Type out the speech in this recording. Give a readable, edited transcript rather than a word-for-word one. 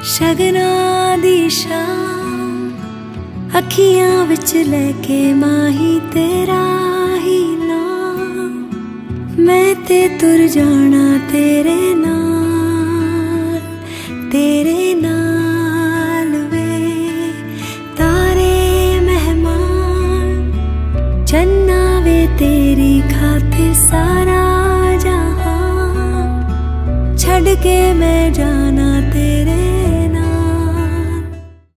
शगना दी शाम अखियां विच लेके माही तेरा ही नाम, मैं ते तुर जाना तेरे नाल वे। तारे मेहमान चन्ना वे तेरी खातिर सारा जहां, छड़ के मैं जा